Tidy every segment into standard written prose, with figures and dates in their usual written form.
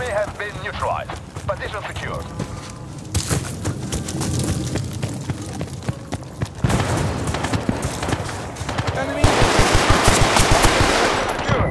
They have been neutralized. Position secure. Enemy! Secure.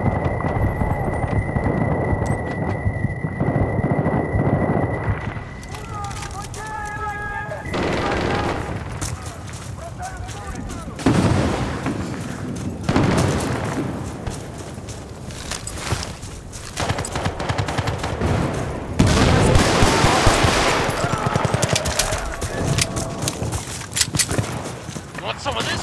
Want some of this?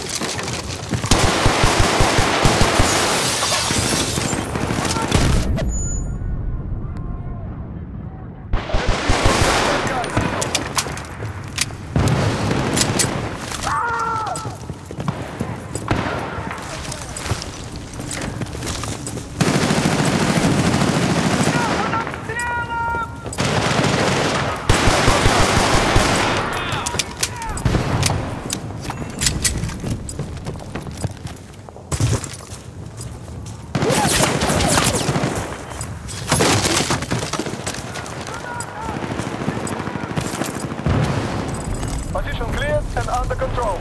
Position cleared and under control.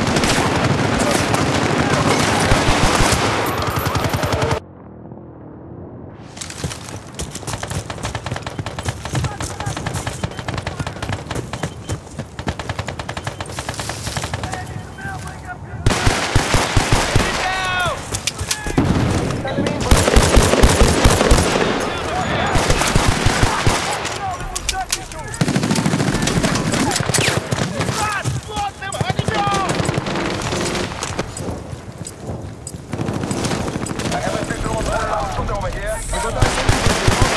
I have a visual on the over here.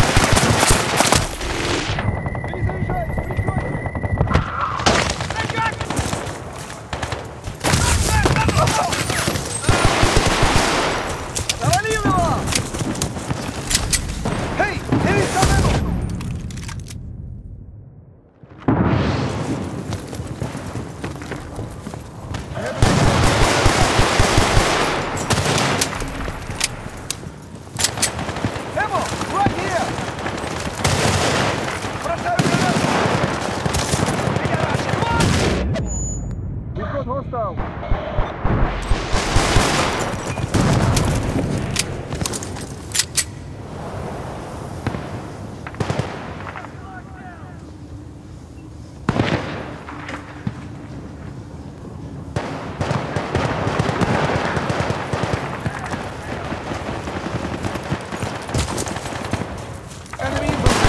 Hey! Here is some ammo! Ammo! Right here! Бросаю гранату! We've got hostile! Enemy in position!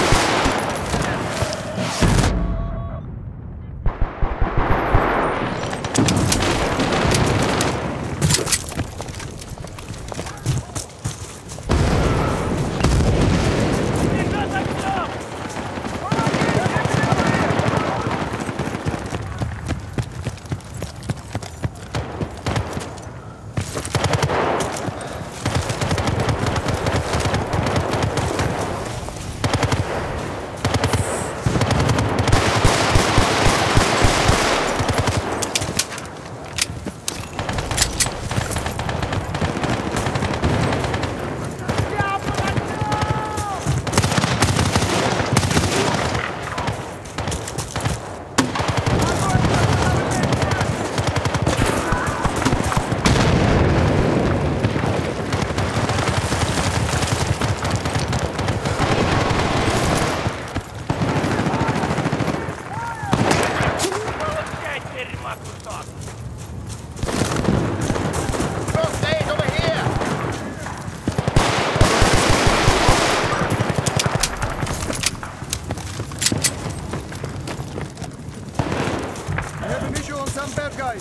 I have a visual on some bad guys.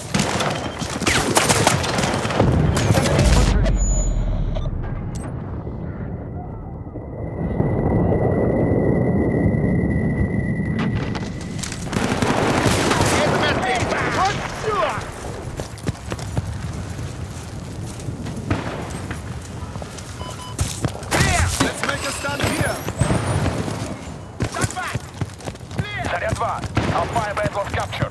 Let's make a stand here. Заряд 2. Alpha base was captured.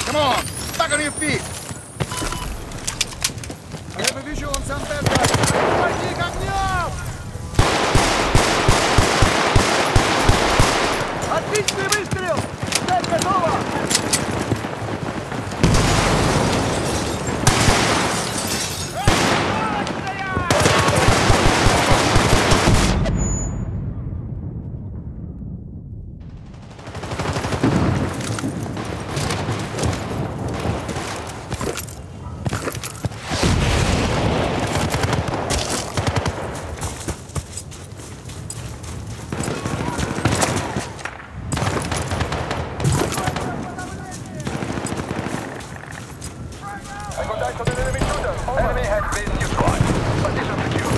Come on, back on your feet. I have a visual on some bad guys. Противник огня! Отличный выстрел! Цель готова! Enemy has been neutralized. Position secure.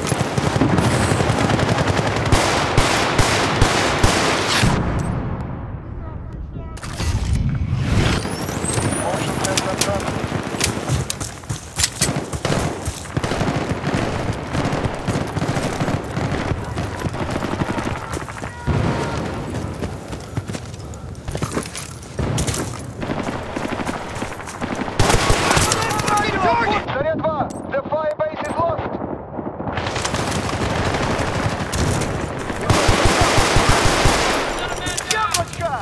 Motion sensor terminated. Заря 2! The fire base is lost! Яблочко!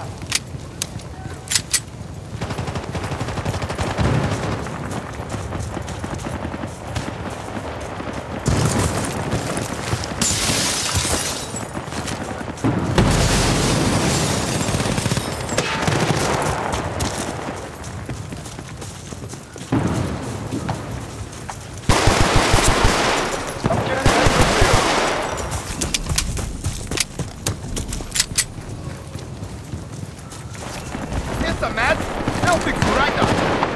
Matt. They'll fix it right now.